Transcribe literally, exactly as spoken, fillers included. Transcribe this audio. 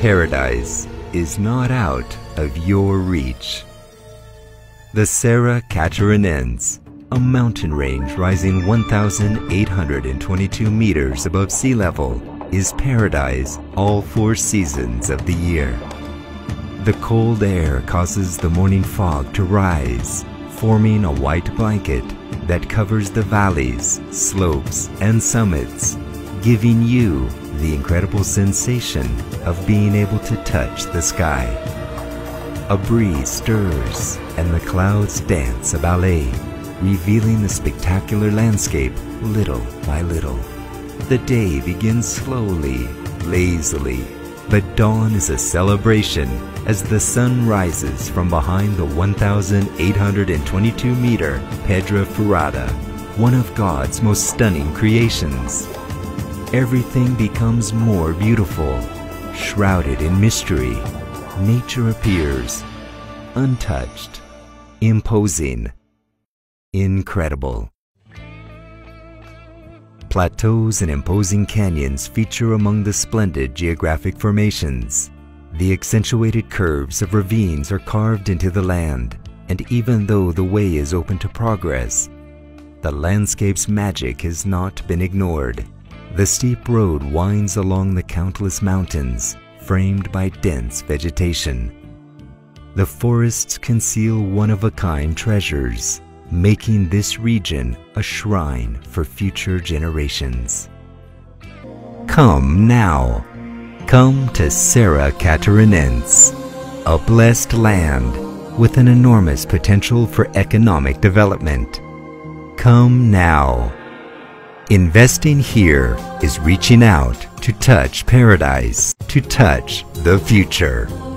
paradise is not out of your reach. The Serra Catarinense, a mountain range rising one thousand eight hundred twenty-two meters above sea level, is paradise all four seasons of the year. The cold air causes the morning fog to rise, forming a white blanket that covers the valleys, slopes, and summits, giving you the incredible sensation of being able to touch the sky. A breeze stirs and the clouds dance a ballet, revealing the spectacular landscape little by little. The day begins slowly, lazily, but dawn is a celebration as the sun rises from behind the one thousand eight hundred twenty-two meter Pedra Furada, one of God's most stunning creations. Everything becomes more beautiful, shrouded in mystery. Nature appears, untouched, imposing, incredible. Plateaus and imposing canyons feature among the splendid geographic formations. The accentuated curves of ravines are carved into the land, and even though the way is open to progress, the landscape's magic has not been ignored. The steep road winds along the countless mountains, framed by dense vegetation. The forests conceal one-of-a-kind treasures, making this region a shrine for future generations. Come now. Come to Serra Catarinense, a blessed land with an enormous potential for economic development. Come now. Investing here is reaching out to touch paradise, to touch the future.